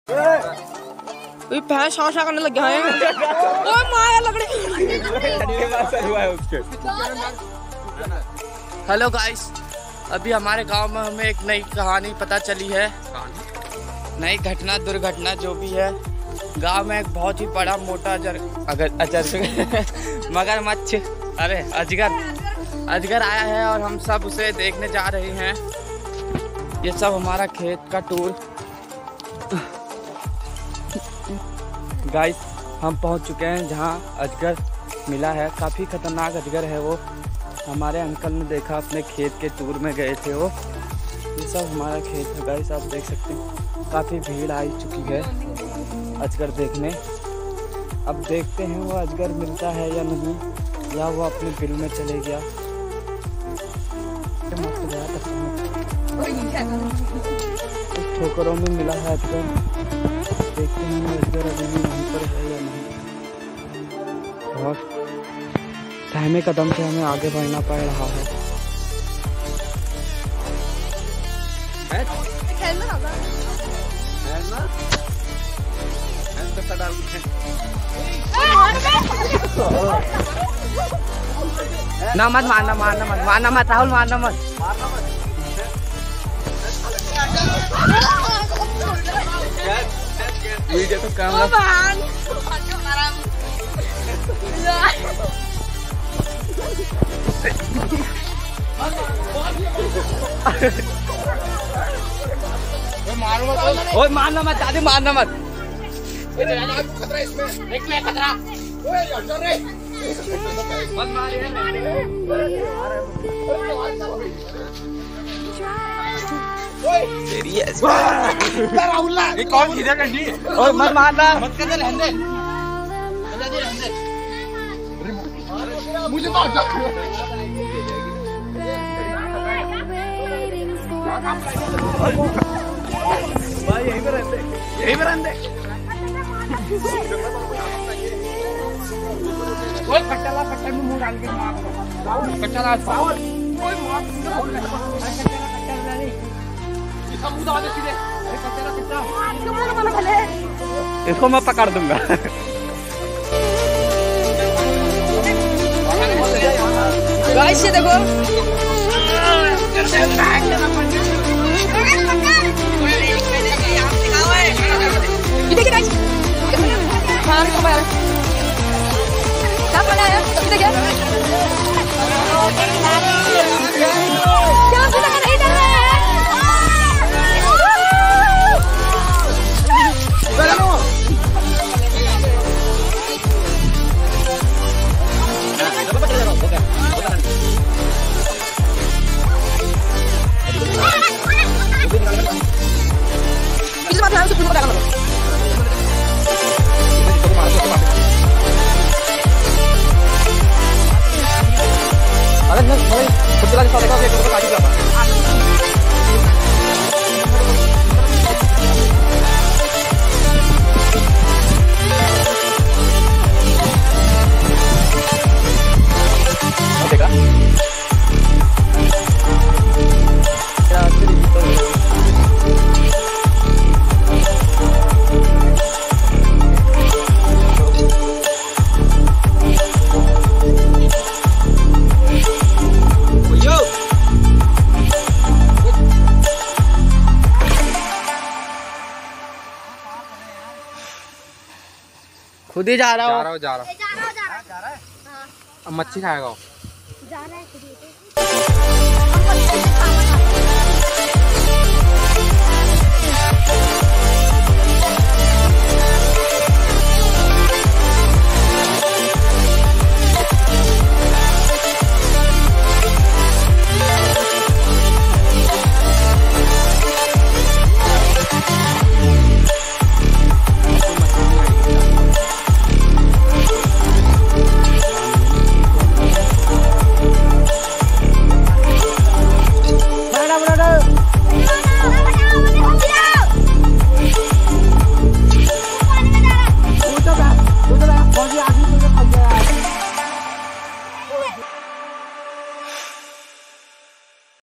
भैंस शाशा करने लग गया है। ओए माया लगड़े। हेलो गाइस, अभी हमारे गांव में हमें एक नई कहानी पता चली है। नई घटना दुर्घटना जो भी है, गांव में एक बहुत ही बड़ा मोटा मगरमच्छ अजगर आया है और हम सब उसे देखने जा रहे हैं। ये सब हमारा खेत का टूर। गाइस, हम पहुंच चुके हैं जहां अजगर मिला है। काफ़ी खतरनाक अजगर है वो। हमारे अंकल ने देखा, अपने खेत के टूर में गए थे वो। ये सब हमारा खेत है गाइस, आप देख सकते हैं। काफ़ी भीड़ आ चुकी है अजगर देखने। अब देखते हैं वो अजगर मिलता है या नहीं, या वो अपने बिल में चले गया। कुछ ठोकरों में मिला है अजगर। देखते हैं अजगर अभी भी वहीं पर है या नहीं। और सहमे कदम से हमें आगे बढ़ना पड़ रहा है। ना मत मारना राहुल, मारना मत। वीडियो तो कैमरा मारना मत दादी, मारना मत। खतरा इसमें खतरा। कौन सीधा करनी? मत मारना, मत कर, रहने दे। मुझे तो भाई यहीं पे रहते। पट्टा में मुंह डाल के मार दो। इसको मैं पकड़ दूंगा। गाइस ये देखो, खुद ही जा रहा हूँ। अब मच्छी खाएगा।